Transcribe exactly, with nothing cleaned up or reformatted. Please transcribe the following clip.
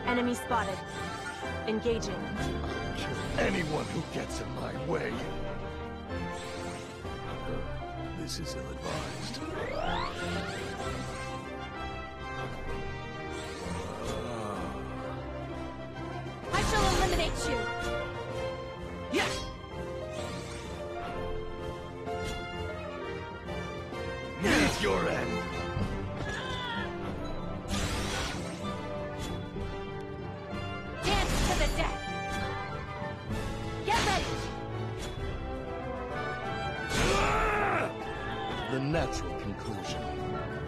Enemy spotted. Engaging. I'll kill anyone who gets in my way. Uh, this is ill-advised. I shall eliminate you! Yes! Meet your end! Dance to the death! Get ready! The natural conclusion.